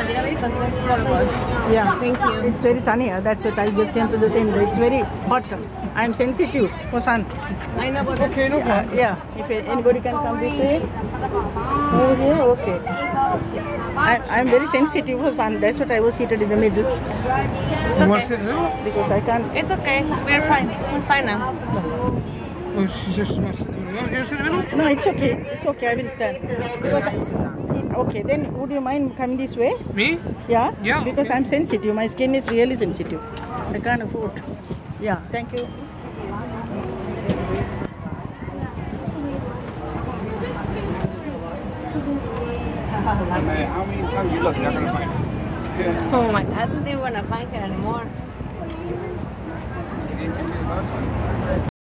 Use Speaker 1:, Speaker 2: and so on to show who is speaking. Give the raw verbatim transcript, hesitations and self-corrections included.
Speaker 1: Yeah.
Speaker 2: Thank you.
Speaker 1: It's very sunny here. That's what I just came to the same day. It's very hot. I'm sensitive for sun.
Speaker 2: I know, but
Speaker 1: Okay, no problem. Yeah. If anybody can come this way. Over here, okay. I, I'm very sensitive for sun. That's what I was seated in the middle.
Speaker 2: it's okay.
Speaker 1: Because I can't.
Speaker 2: It's okay. We're fine. We're fine now.
Speaker 3: Oh, she just wants to. You want to sit in the middle?
Speaker 1: No, it's okay. It's okay. I will stand. Because I, okay, then would you mind coming this way?
Speaker 3: Me?
Speaker 1: Yeah?
Speaker 3: Yeah.
Speaker 1: Because I'm sensitive. My skin is really sensitive. I can't afford. Yeah, thank you.
Speaker 3: How many times you look, you're not going to find it.
Speaker 2: Oh my God, I don't think we're gonna find it anymore.